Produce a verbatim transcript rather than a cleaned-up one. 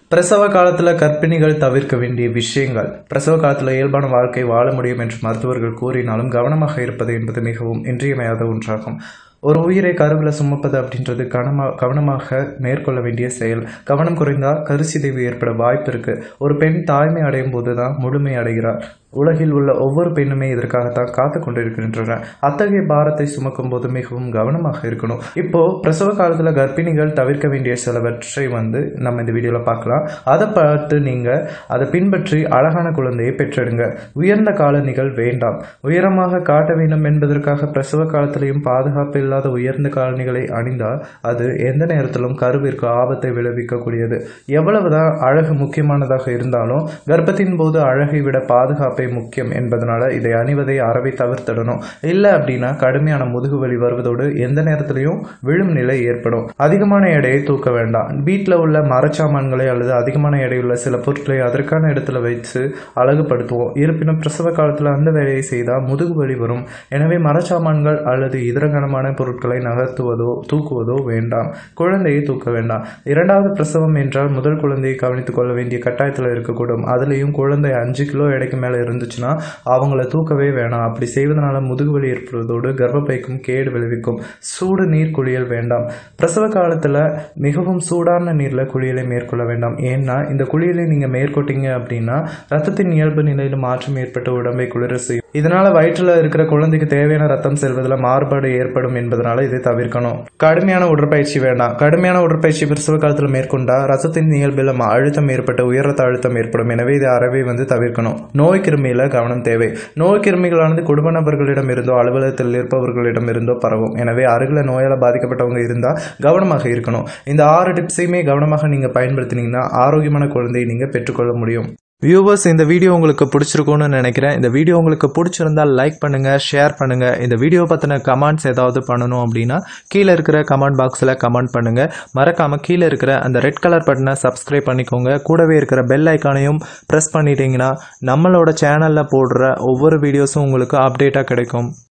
பிரசவ காலத்துல கர்ப்பிணிகள் தவிர்க்க வேண்டிய விஷயங்கள். பிரசவ காலத்துல இயல்பான வாழ்க்கை வாழ முடியும் என்று மருத்துவர்கள் கூறினாலும் கவனமாக இருப்பது என்பது மிகவும் இன்றியமையாத ஒன்றாகும். ஒரு உயிரை கருவில சுமப்பது அப்படின்றது கவனமா கவனமாக மேற்கொள்ள வேண்டிய செயல். கவனம் குறைந்தால் கருச்சிதைவு ஏற்பட வாய்ப்பு இருக்கு. ஒரு பெண் தாய்மை அடையும் போதுதான் முழுமை அடைகிறார். உலகில் உள்ள ஒவ்வொரு பெண்ணுமே இதற்காகத்தான் காத்து கொண்டிருக்கின்றனர். அத்தகைய பாரத்தை சுமக்கும் போது மிகவும் கவனமாக இருக்கணும். இப்போ பிரசவ காலத்துல கர்ப்பிணிகள் தவிர்க்க வேண்டிய சிலவற்றை வந்து நம்ம இந்த வீடியோல பார்க்கலாம். அதை பார்த்து நீங்க அதை பின்பற்றி அழகான குழந்தையை பெற்றெடுங்க. உயர்ந்த காலணிகள் வேண்டாம். உயரமாக காட்ட வேண்டும் என்பதற்காக பிரசவ காலத்திலையும் பாதுகாப்பு இல்லாத உயர்ந்த காலணிகளை அணிந்தால் அது எந்த நேரத்திலும் கருவிற்கு ஆபத்தை விளைவிக்கக்கூடியது. எவ்வளவுதான் அழகு முக்கியமானதாக இருந்தாலும் கர்ப்பத்தின் போது அழகை விட பாதுகாப்பை முக்கியம் என்பதனால இதை அணிவதை அறவே தவிர்த்திடணும். இல்லை அப்படின்னா கடுமையான முதுகு வலி வருவதோடு எந்த நேரத்திலையும் விழும் நிலை ஏற்படும். அதிகமான எடையை தூக்க வேண்டாம். வீட்டில் உள்ள மரச்சாமான்களை அல்லது அதிகமான எடையுள்ள சில பொருட்களை அதற்கான இடத்துல வைத்து அழகுபடுத்துவோம். இருப்பினும் பிரசவ காலத்தில் அந்த வேலையை செய்தால் முதுகு வலி வரும். எனவே மரச்சாமான்கள் அல்லது இதர கனமான பொருட்களை நகர்த்துவதோ தூக்குவதோ வேண்டாம். குழந்தையை தூக்க வேண்டாம். இரண்டாவது பிரசவம் என்றால் முதல் குழந்தையை கவனித்துக் கொள்ள வேண்டிய கட்டாயத்தில் இருக்கக்கூடும். அதுலேயும் குழந்தை அஞ்சு கிலோ எடைக்கு மேலே இருந்துச்சுன்னா அவங்கள தூக்கவே வேணாம். அப்படி செய்வதனால முதுகுவலி ஏற்படுவதோடு கர்ப்பப்பைக்கும் கேடு விளைவிக்கும். சூடு நீர் குளியல் வேண்டாம். பிரசவ காலத்துல மிகவும் சூடான நீர்ல குளியலை மேற்கொள்ள வேண்டாம். ஏன்னா இந்த குளியலை நீங்க மேற்கொட்டீங்க அப்படின்னா ரத்தத்தின் இயல்பு நிலையில மாற்றம் ஏற்பட்டு உடம்பை குளிர செய்யும். இதனால வயிற்றுல இருக்கிற குழந்தைக்கு தேவையான ரத்தம் செல்வதில் மாறுபாடு ஏற்படும் என்பதனால இதை தவிர்க்கணும். கடுமையான உடற்பயிற்சி வேண்டாம். கடுமையான உடற்பயிற்சி பிரசவ காலத்தில் மேற்கொண்டா ரத்தத்தின் இயல்பில் அழுத்தம் ஏற்பட்டு உயர் ரத்த அழுத்தம் ஏற்படும். எனவே இதை அறவே வந்து தவிர்க்கணும். நோய் கிருமியில கவனம் தேவை. நோய் கிருமிகளானது குடும்ப நபர்களிடம் இருந்தோ அலுவலகத்தில் இருப்பவர்களிடம் இருந்தோ பரவும். எனவே அருகில நோயால் பாதிக்கப்பட்டவங்க இருந்தா கவனமாக இருக்கணும். இந்த ஆறு டிப்ஸையுமே கவனமாக நீங்க பயன்படுத்தினீங்கன்னா ஆரோக்கியமான குழந்தையை நீங்க பெற்றுக்கொள்ள முடியும். வியூவர்ஸ், இந்த வீடியோ உங்களுக்கு பிடிச்சிருக்கும்னு நினைக்கிறேன். இந்த வீடியோ உங்களுக்கு பிடிச்சிருந்தால் லைக் பண்ணுங்க, ஷேர் பண்ணுங்க. இந்த வீடியோ பத்தின கமெண்ட்ஸ் ஏதாவது பண்ணணும் அப்படின்னா கீழே இருக்கிற கமெண்ட் பாக்ஸில் கமெண்ட் பண்ணுங்க. மறக்காம கீழே இருக்கிற அந்த ரெட் கலர் பட்டனை சப்ஸ்கிரைப் பண்ணிக்கோங்க. கூடவே இருக்கிற பெல் ஐக்கானையும் ப்ரெஸ் பண்ணிட்டீங்கன்னா நம்மளோட சேனல்ல போடுற ஒவ்வொரு வீடியோஸும் உங்களுக்கு அப்டேட்டாக கிடைக்கும்.